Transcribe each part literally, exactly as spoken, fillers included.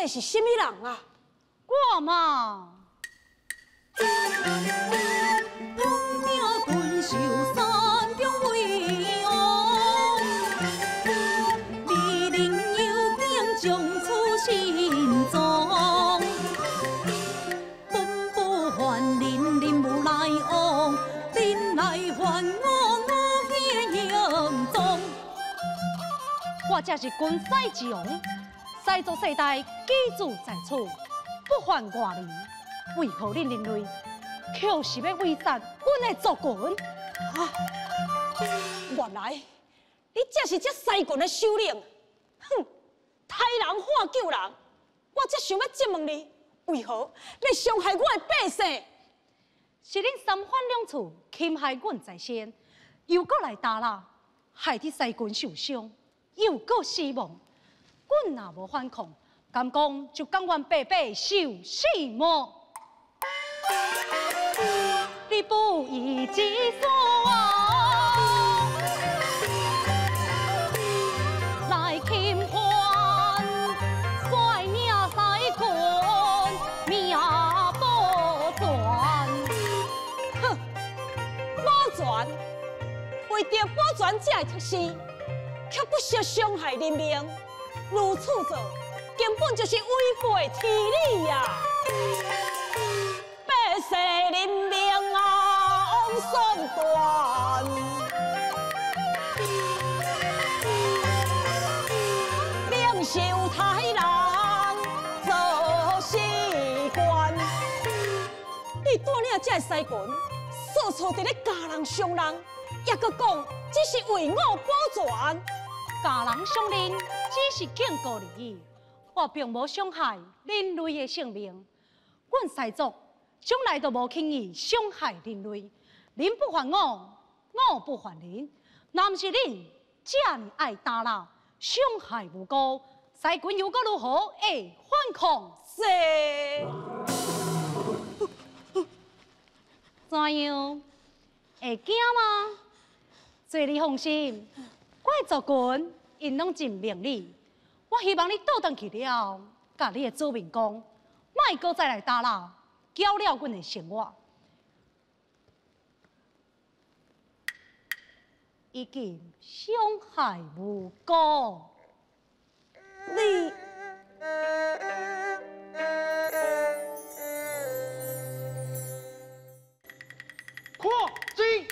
底是什么人啊？ 我嘛。 本寿山中为王，美玲有景将出心中，本不还恁恁无来往，恁来还我我的行踪。 我这是军师之王，世族世代记住在此，不还外人。为何恁人类？ 就是要威杀阮的族群啊！原来你才是这西郡的首领，哼！杀人害救人，我才想要质问你，为何要伤害我的百姓？ 是恁三番两次侵害阮在先，又搁来打扰，害得西郡受伤，又搁死亡。阮若无反抗，敢讲就甘愿白白受死么？ 你不义之所来侵犯，率领西郡命保全。 哼，保全，为着保全这特事，却不惜伤害人命，如此做根本就是违背天理呀！ 百世人命啊，枉算断，免受太人做事官。你带领这西郡，四处伫咧家人伤人，也搁讲只是为我保全。 家人伤人只是警告而已，我并无伤害人类的性命。阮西族。 从来都无轻易伤害人类，恁不还我，我不还恁。若毋是恁这么爱打扰，伤害无辜，西郡又搁如何会反抗？ 是， 怎样？会惊吗？做你放心，我的族群因拢尽明理。我希望你倒转去了，甲你的祖民讲，莫搁再来打扰。 搅了阮的生活，已经伤害无辜。 你扩军，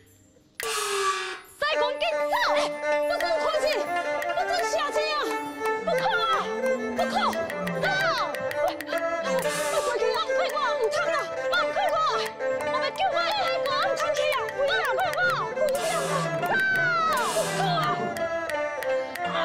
西郡警察，不准开枪，不准下枪啊！不可啊！不可！啊！我回去啊！快我唔通啦！我唔快我，我要救我的海我唔通去啊！不要快我！不要啊！不可啊！啊！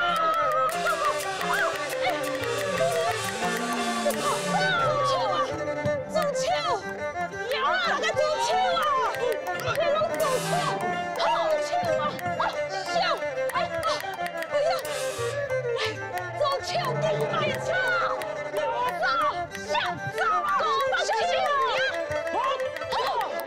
不可！中枪啊！中枪！有啊！大家中枪啊！别拢中枪！好枪啊！啊！笑！哎啊！不要！哎，中枪定白枪！ 下走啊！把小心啊！好，好。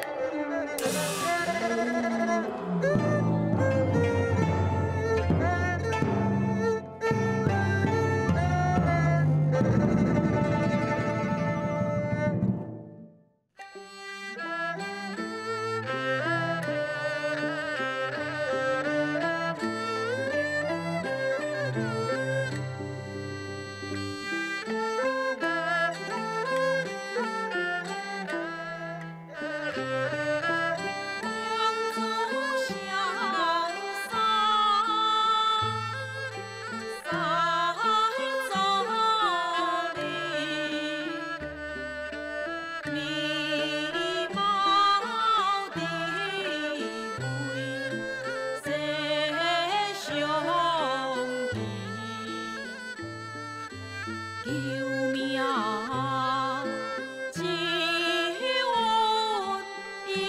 救命！只愿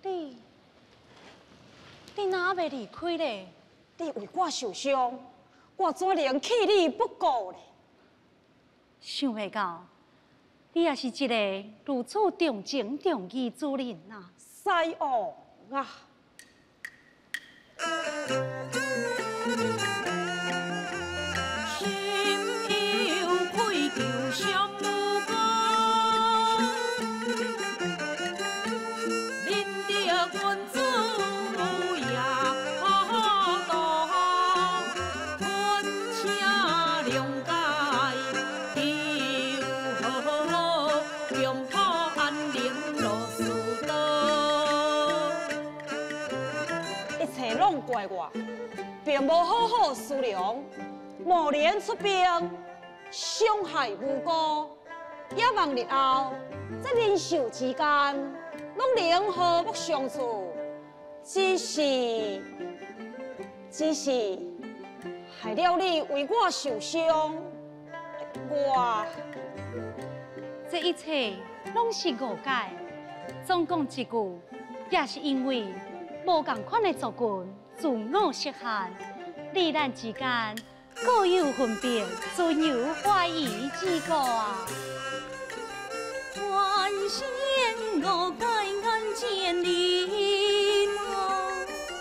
你，你哪袂离开咧？ 你为我受伤，我怎能弃你不顾呢？ 想袂到，你也是一个如此重情重义之人呐！ 西王啊！ 心有愧疚相无功，恁的君子也好道，君且谅解，就用土安宁落事道。 一切拢怪我，并无好好思量，贸然出兵，伤害无辜。也望日后在人寿之间，拢能和睦相处。只是，只是害了你为我受伤，我这一切拢是误解。总讲一句，也是因为无共款的族群自我适限，你咱之间各有分别，尊有怀疑之过啊！ 原先我该眼见你啊，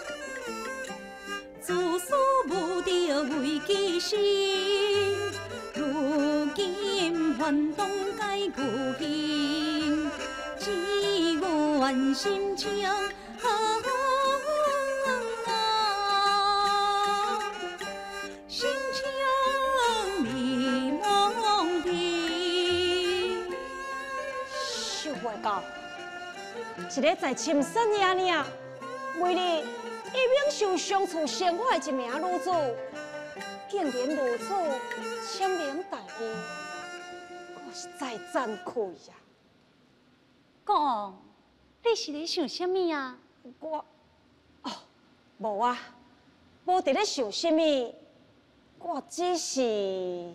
自私无着为己心，如今反动改故行，只愿心情啊。心情迷茫的， 想袂到，一个在深山野岭，为你一命受相处生活的一名女子，竟然如此深明大义，我实在惭愧呀！ 国王，你是咧想什么啊？ 我，哦，无啊，无伫咧想什么，我只是……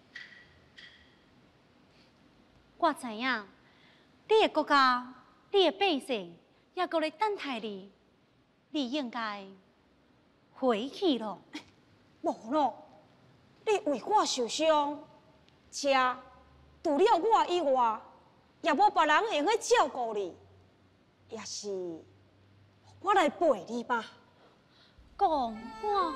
我知影，你的国家、你的百姓也搁咧等待你，你应该回去咯。 无咯，你为我受伤，这除了我以外，也无别人会去照顾你，也是我来陪你吧。 国王，我。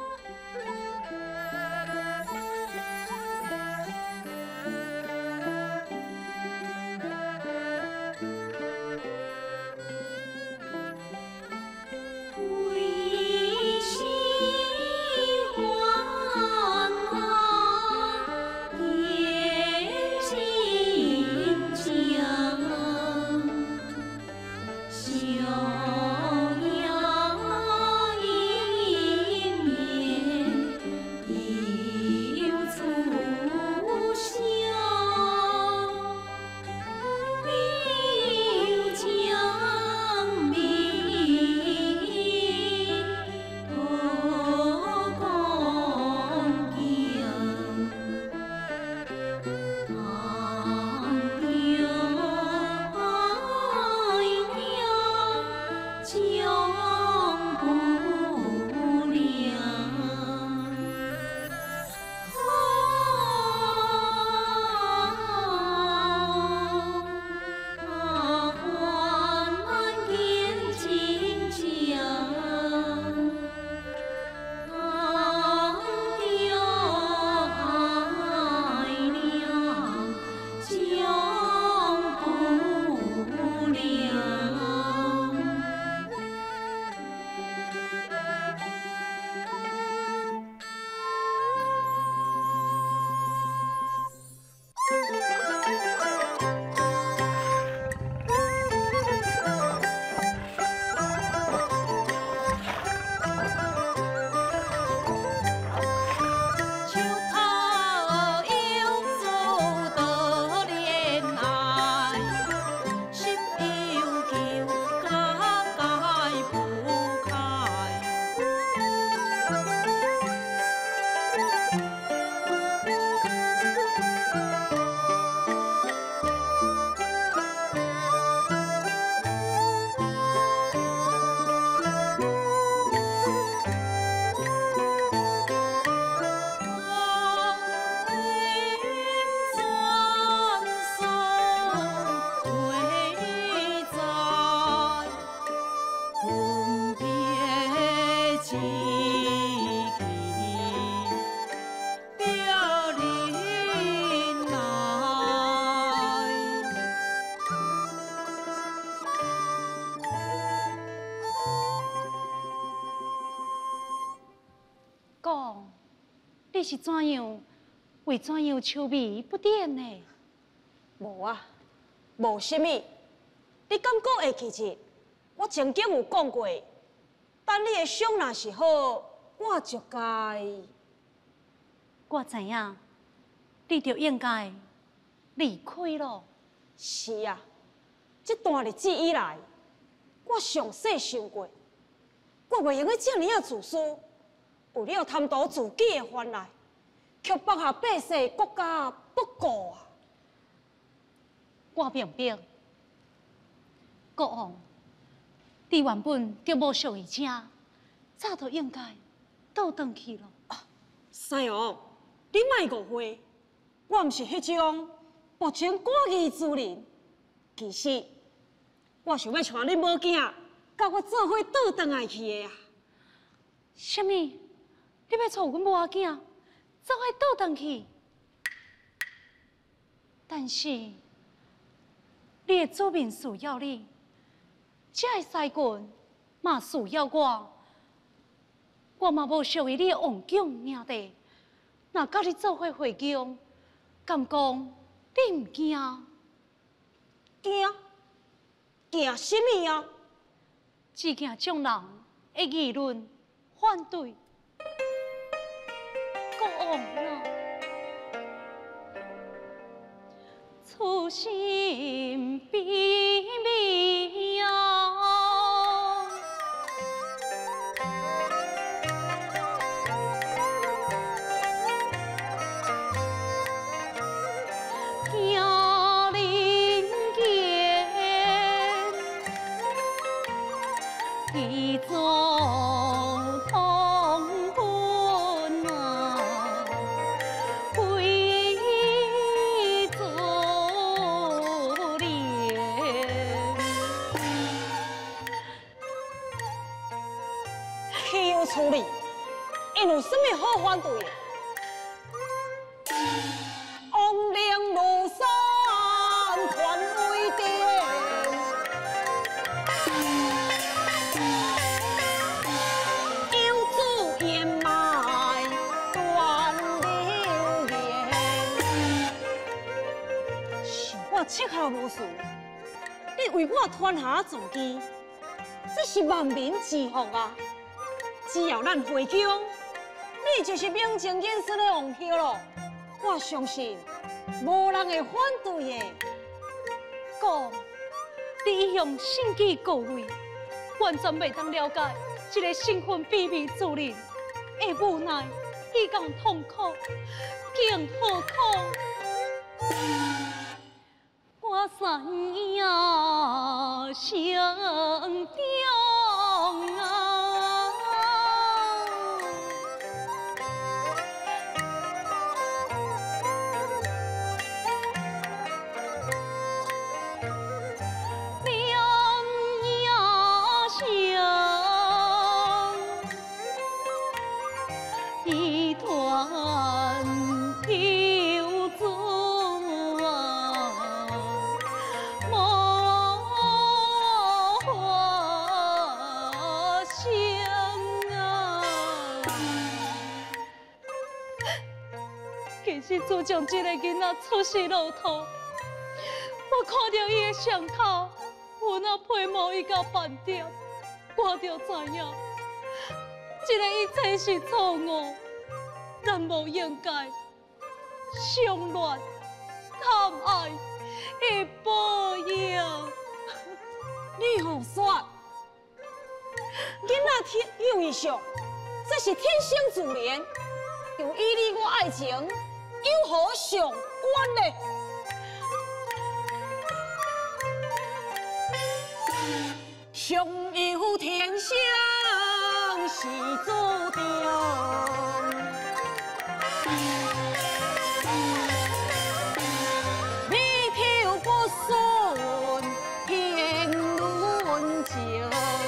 你是怎样？为怎样愁眉不展呢？ 无啊，无啥物。你敢讲会记起？我曾经有讲过，等你的伤若是好，我就该。 我知影，你就应该离开咯。 是啊，这段日子以来，我详细想过，我袂用个遮尔啊自私，为了贪图自己的欢来，却放下百姓国家不顾啊！ 我明白，国王，你原本就无属于这，早就应该倒转去了。 西王，你莫误会，我毋是迄种薄情寡义之人。其实，我想要带恁某囝，甲我做伙倒转来去的啊！ 什么？你要带阮某仔囝做伙倒转去？但是，你的祖民需要你，这个西郡嘛需要我。我嘛无属于你的王强领地，若甲你做伙回京，敢讲你毋惊？ 惊？惊什么啊？ 只惊众人会议论反对。国王啊，此心必灭啊！惊灵间，一种痛恨啊，回祖莲。 岂有此理！因有什么好反对的？王令庐山传为典，有主掩埋断流言。是我七号无数，你为我传下坐骑，这是万民之福啊！只要咱回京，你就是名正言顺的王后咯。我相信无人会反对的。 讲，你已用心机过滤，完全未当了解一个身份卑微之人的无奈，以共痛苦，更何况我三呀心中啊！一团游子啊，莫想啊！其实自从这个囡仔出世落土，我看到伊的伤口有那皮毛伊到半点，我就知影。这个一切是错误，咱无应该伤恋、贪爱的报应。 你胡说！囡仔天有异象，这是天生自然，又与你我爱情有何相关呢？上有天生是注定，你挑不顺天论情。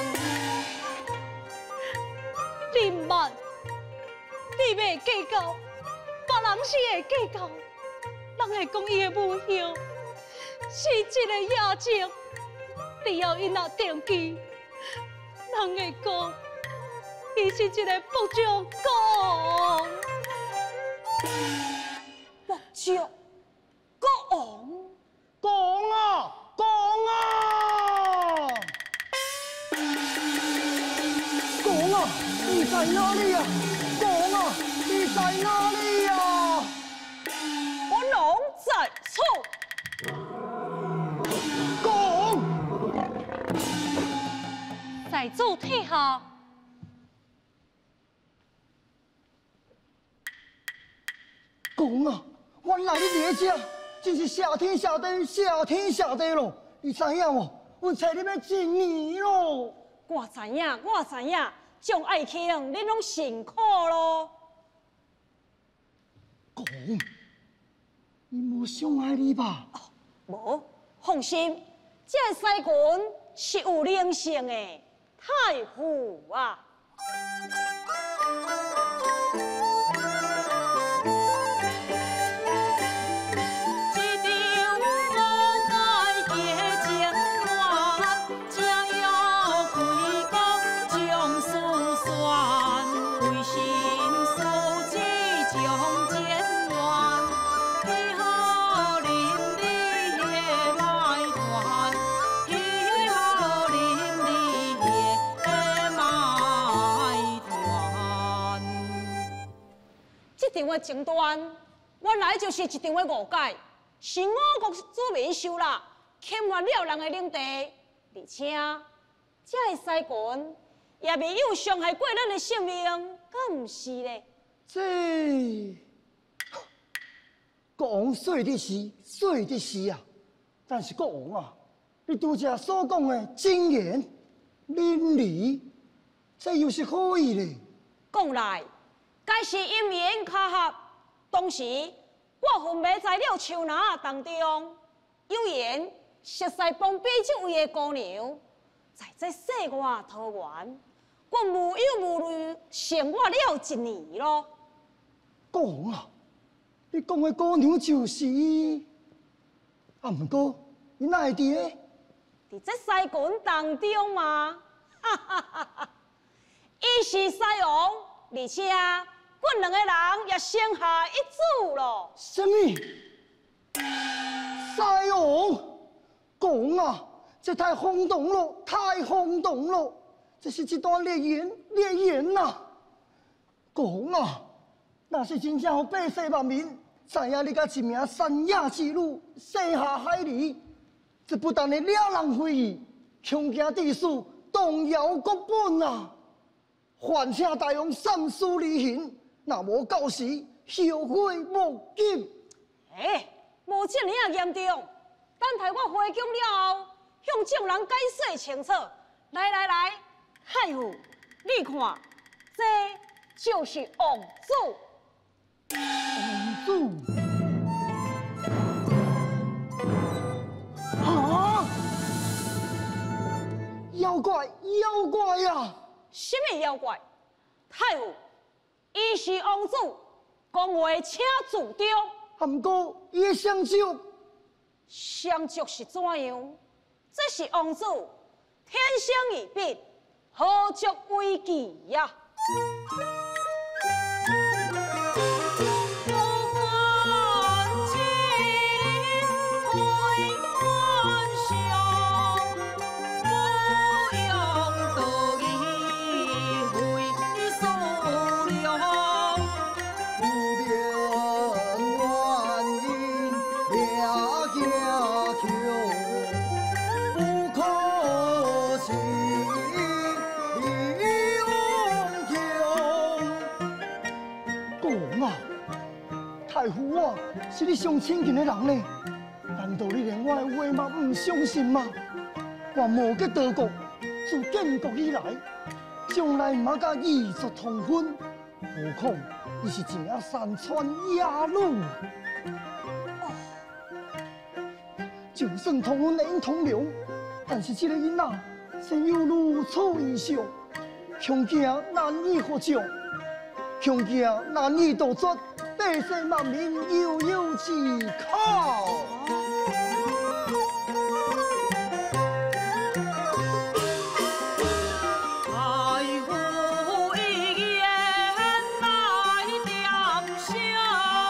你慢，你袂计较，别人是会计较。人会讲伊的母后是一个野情，只要伊若定居，人会讲伊是一个不忠公。 目睭国王， 讲啊讲啊！讲啊！你在哪里呀？讲啊！你在哪里呀？ 我龙在处。 讲！ 在主退下。 讲啊！原来你爹家真是下天下地，下天下地咯！你知影无？阮找你要一年咯。 我知影，我知影，蒋爱卿，恁拢辛苦咯。 讲，你无伤害你吧？ 无，放心，这个西郡是有灵性的太傅啊。 这场的争端，原来就是一场的误解，是我国子民受啦，侵犯了人的领地，而且这个西郡也未有伤害过咱的性命，敢唔是咧？ 这国王说的是，说的是啊，但是国王啊，你拄则所讲的经验、伦理，这又是可以咧？ 讲来。 该是因缘巧合，当时我分别在了树林当中，有缘熟悉旁边这位的姑娘，在这世外桃源，我无忧无虑生活了一年咯。 国王啊，你讲的姑娘就是，啊，不过你哪会伫咧？ 伫这西郡当中嘛，哈哈哈哈！伊是西王，而且。 阮两个人也生下一子咯。 什么？西王讲啊，这太轰动了，太轰动了！这是一段烈言，烈言呐！讲啊，那是真正互百姓万民知影你甲一名三亚之女生下海里，这不但会了人非议，强行致死，动摇国本啊！还请大王三思而行。 那无到时后悔莫及。 哎，无这样严重。等待我回宫了后，向众人解释清楚。来来来，太傅，你看，这就是王子。 王子？啊！妖怪，妖怪呀！ 什么妖怪？太傅。 伊是王子，讲话请自重。 啊，不过伊的相足， 相足是怎样？这是王子天生异禀，何足为奇呀？太傅啊，是你上亲近的人呢，难道你连我的话嘛唔相信吗？我无吉德国自建国以来，从来唔甲异族通婚，何况伊是一名山川野女。就算通婚能通流，但是这个囡仔生有如此异象，恐惊难以获救，恐惊难以杜绝。 百姓万民悠悠之考。 太傅一言来点香。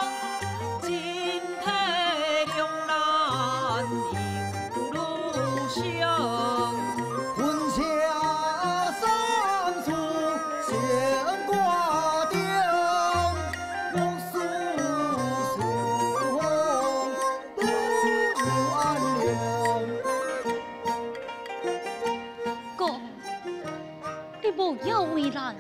你不要为难。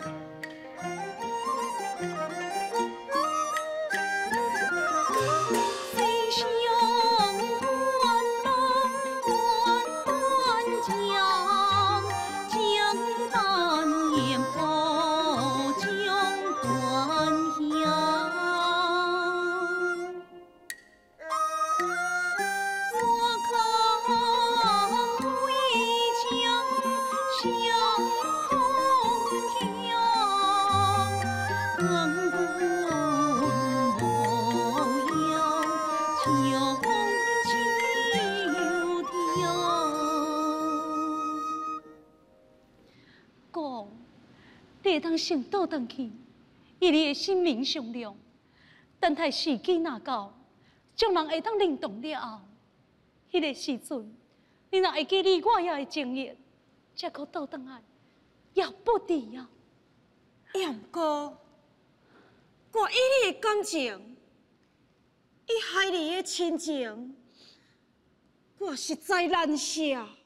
会当先倒转去，以你的性命上量，等待时机若到，众人会当认同了后，迄个时阵，你若会记你我也的情谊，才可倒转来，也不迟啊。 也毋过，我以你的感情，以海里的亲情，我实在难舍。